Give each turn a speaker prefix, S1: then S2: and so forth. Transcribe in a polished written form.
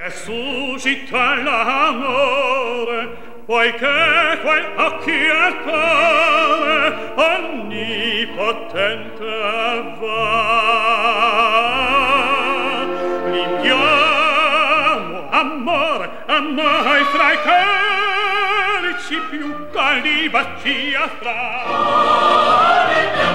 S1: e suscita l'amore, poiché quel occhi al cuore onnipotente va. L'indiamo amore, amai fra i calici più caldi bacia fra.